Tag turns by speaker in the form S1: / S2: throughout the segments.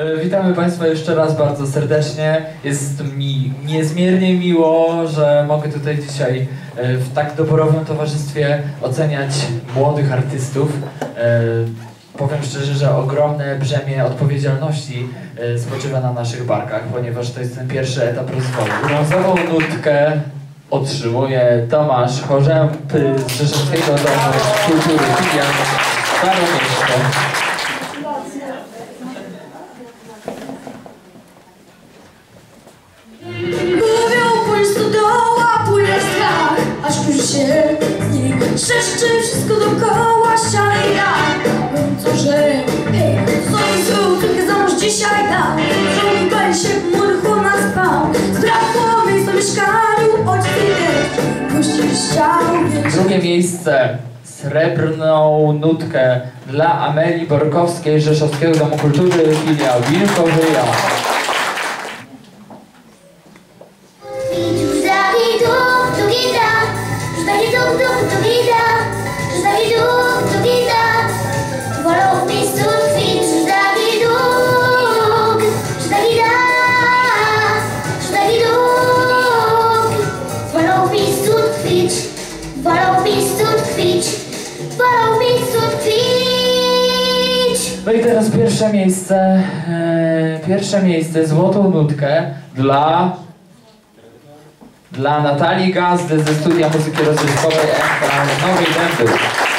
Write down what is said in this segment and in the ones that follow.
S1: Witamy Państwa jeszcze raz bardzo serdecznie. Jest mi niezmiernie miło, że mogę tutaj dzisiaj w tak doborowym towarzystwie oceniać młodych artystów. Powiem szczerze, że ogromne brzemię odpowiedzialności spoczywa na naszych barkach, ponieważ to jest ten pierwszy etap rozwoju. Brązową nutkę otrzymuje Tomasz Chorzępy z Rzeszowskiego Domu Kultury Filia Staromiejsko.
S2: Szeszczy wszystko dookoła, ściany i tak. Co, że hej, co tylko zamąż dzisiaj dał. Żołnierz bali się, młody chłopna spał. Zbrakło miejsca w mieszkaniu, ojciec i deszcz gości ściał.
S1: Drugie miejsce, srebrną nutkę dla Amelii Borkowskiej z Rzeszowskiego Domu Kultury, filia Wilkowyja. No i teraz pierwsze miejsce, złotą nutkę dla Natalii Gazdy ze Studia Muzyki Rozrywkowej MK Nowej Dęby.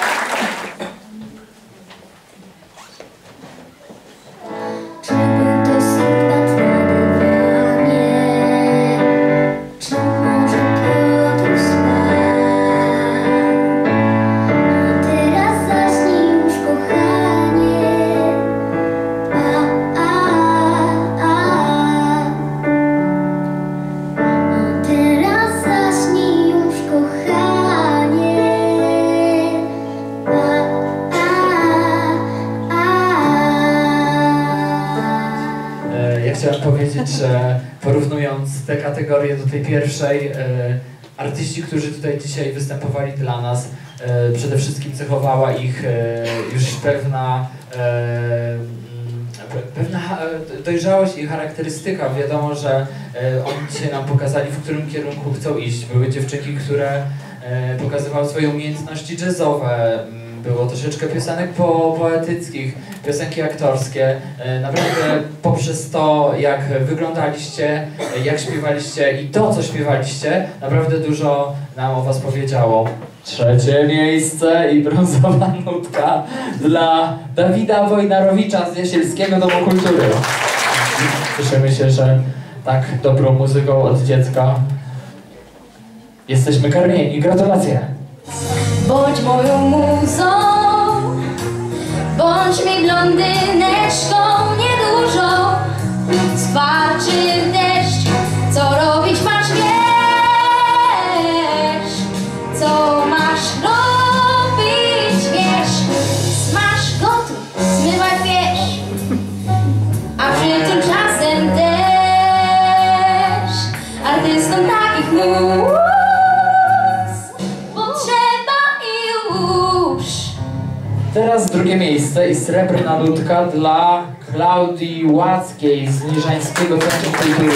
S1: Chciałem powiedzieć, że porównując te kategorie do tej pierwszej, artyści, którzy tutaj dzisiaj występowali dla nas, przede wszystkim cechowała ich już pewna dojrzałość i charakterystyka. Wiadomo, że oni dzisiaj nam pokazali, w którym kierunku chcą iść. Były dziewczynki, które pokazywały swoje umiejętności jazzowe, było troszeczkę piosenek poetyckich, piosenki aktorskie. Naprawdę poprzez to, jak wyglądaliście, jak śpiewaliście i to, co śpiewaliście, naprawdę dużo nam o was powiedziało. Trzecie miejsce i brązowa nutka dla Dawida Wojnarowicza z Jasielskiego Domu Kultury. Cieszymy się, że tak dobrą muzyką od dziecka jesteśmy karmieni. Gratulacje!
S2: Bądź moją muzą, bądź mi blondyneczką niedużą. Sparczy deszcz, co robić masz, wiesz. Co masz robić, wiesz. Smaż, gotuj, zmywaj wieś. A przy tym czasem też artystom takich mów.
S1: Teraz drugie miejsce i srebrna nutka dla Klaudii Łackiej z Niżańskiego Centrum Kultury.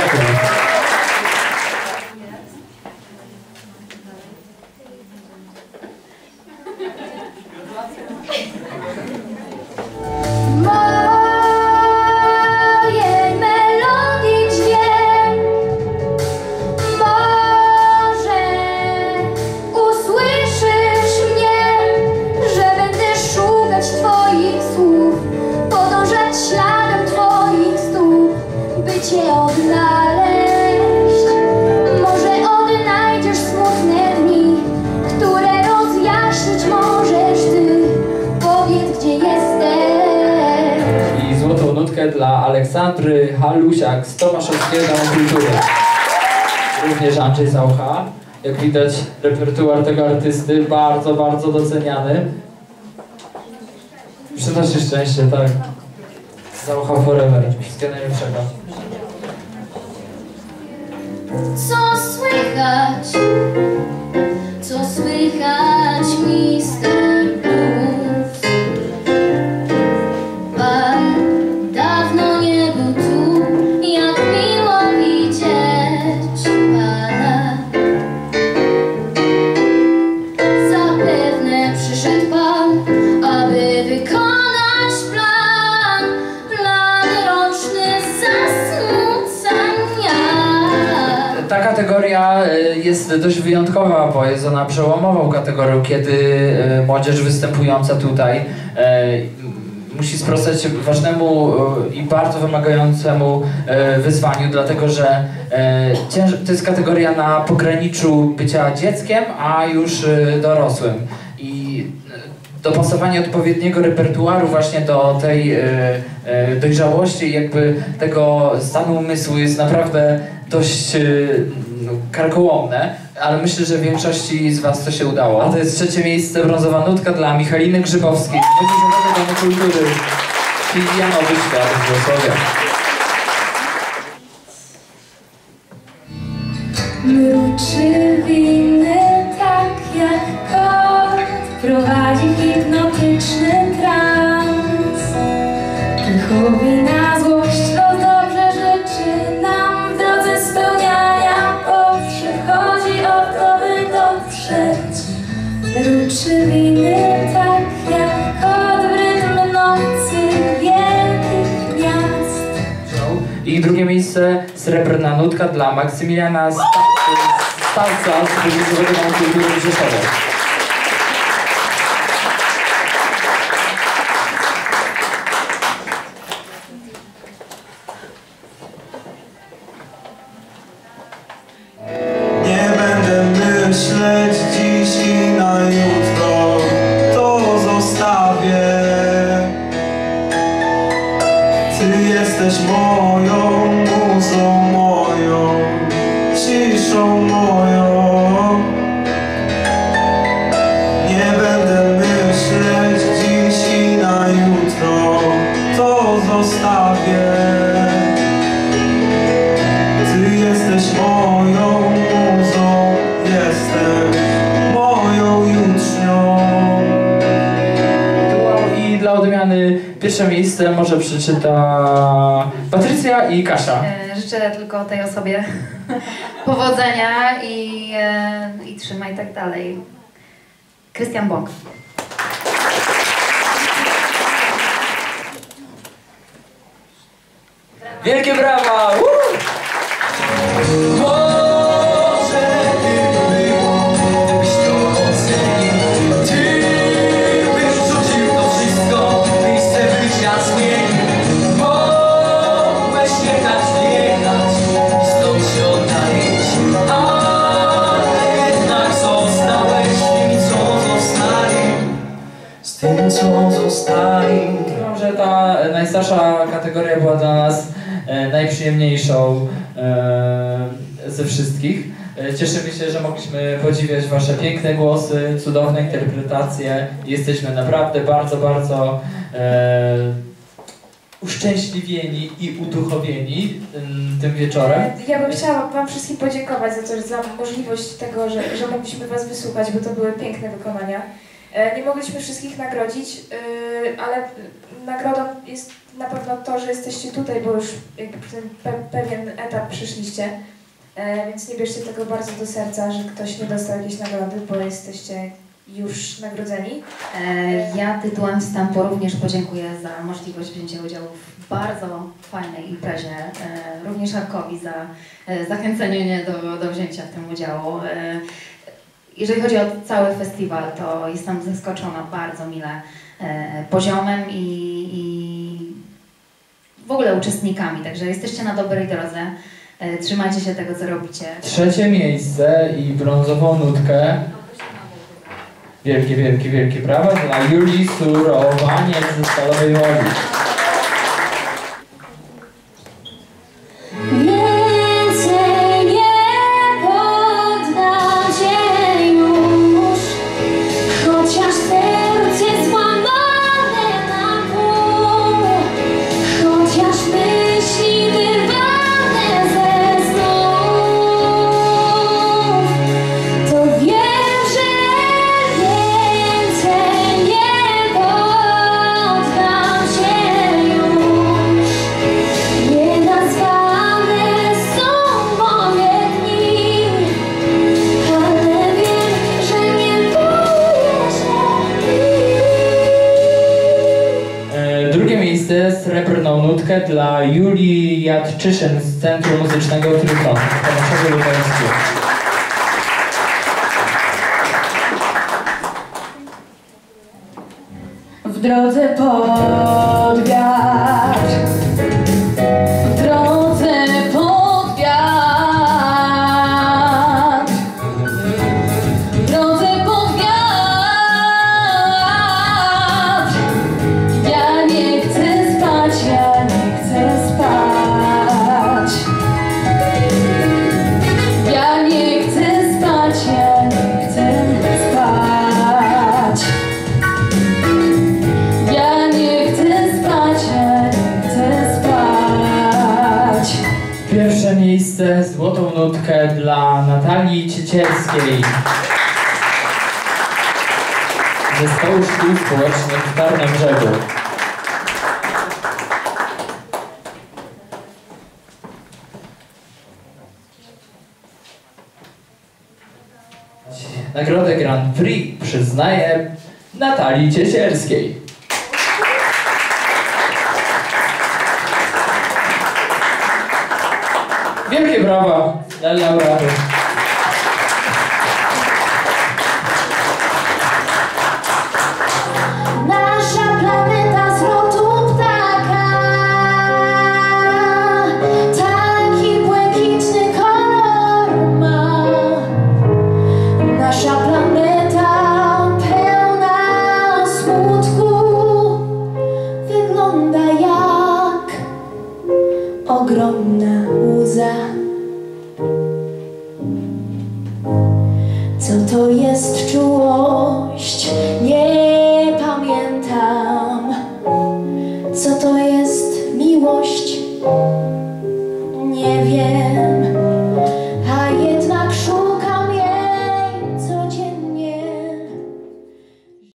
S1: Dla Aleksandry Halusiak z Tomaszowskiego Domu Kultury. Również Andrzej Zaucha. Jak widać, repertuar tego artysty bardzo, bardzo doceniany. Przynosi szczęście, tak. Zaucha forever. Wszystkiego najlepszego.
S2: Co słychać? Co słychać, mister Blues? Pan dawno plan, aby wykonać plan roczny zasmucenia.
S1: Ta kategoria jest dość wyjątkowa, bo jest ona przełomową kategorią, kiedy młodzież występująca tutaj musi sprostać ważnemu i bardzo wymagającemu wyzwaniu, dlatego że to jest kategoria na pograniczu bycia dzieckiem, a już dorosłym. I dopasowanie odpowiedniego repertuaru właśnie do tej dojrzałości, jakby tego stanu umysłu jest naprawdę dość karkołomne, ale myślę, że większości z was to się udało. A to jest 3. miejsce, brązowa nutka dla Michaliny Grzybowskiej, Młodzieżowego Domu Kultury Filianowy Świat w Wrocławiu.
S2: Mruczy winy tak jak kot, prowadzi hipnotyczny trans. Pychowi na złość los dobrze życzy nam w drodze spełniania potrzeb. Chodzi o to, by dotrzeć. Mruczy winy tak jak kot w rytm nocy wielkich miast.
S1: I 2. miejsce, srebrna nutka dla Maksymiliana Stalca z Młodzieżowego Domu Kultury w Rzeszowie.
S3: Nie będę myśleć dziś i na jutro, to zostawię. Ty jesteś moją muzą, moją ciszą moją. Nie będę myśleć dziś i na jutro, to zostawię. Ty jesteś moją muzą, jesteś moją jutrznią.
S1: I dla odmiany 1. miejsce może przeczyta Patrycja i Kasia.
S4: Życzę tylko tej osobie powodzenia i trzymaj tak dalej. Krystian Bąk.
S1: Wielkie brawa!
S3: Tym, co zostali.
S1: Myślę, że ta najstarsza kategoria była dla nas najprzyjemniejszą ze wszystkich. Cieszymy się, że mogliśmy podziwiać wasze piękne głosy, cudowne interpretacje. Jesteśmy naprawdę bardzo, bardzo uszczęśliwieni i uduchowieni tym wieczorem.
S5: Ja bym chciała wam wszystkim podziękować za możliwość tego, że mogliśmy was wysłuchać, bo to były piękne wykonania. Nie mogliśmy wszystkich nagrodzić, ale nagrodą jest na pewno to, że jesteście tutaj, bo już jakby ten pewien etap przyszliście. Więc nie bierzcie tego bardzo do serca, że ktoś nie dostał jakiejś nagrody, bo jesteście już nagrodzeni.
S4: Ja tytułem wstępu również podziękuję za możliwość wzięcia udziału w bardzo fajnej imprezie. Również Arkowi za zachęcenie mnie do wzięcia w tym udziału. Jeżeli chodzi o cały festiwal, to jestem zaskoczona bardzo mile poziomem i w ogóle uczestnikami, także jesteście na dobrej drodze. Trzymajcie się tego, co robicie.
S1: 3. miejsce i brązową nutkę. Wielkie, wielkie, wielkie brawa dla Julii Surowaniec ze Stalowej Woli.
S2: Więcej nie poddam się już, chociaż serce złamane na pół, chociaż myśli wyrwane ze snów, to wiem, że więcej nie poddam się.
S1: srebrną nutkę dla Julii Jadczyszyn z Centrum Muzycznego Tryton w Tomaszowie Lubelskim.
S2: W drodze pod wiatr, w drodze pod wiatr, w drodze pod wiatr. Ja nie chcę spać, ja nie chcę spać. Ja nie chcę spać, ja nie chcę spać. Ja nie chcę spać, ja nie chcę spać.
S1: Pierwsze miejsce, złotą nutkę dla Natalii Ciecierskiej z Zespołu Szkół Społecznych w Tarnobrzegu. Nagrodę Grand Prix przyznaje Natalii Ciecierskiej. Wielkie brawa dla laureatów.
S2: Nasza planeta z lotu ptaka, taki błękitny kolor ma. Nasza planeta pełna smutku wygląda jak ogromna łza. Co to jest czułość? Nie pamiętam. Co to jest miłość?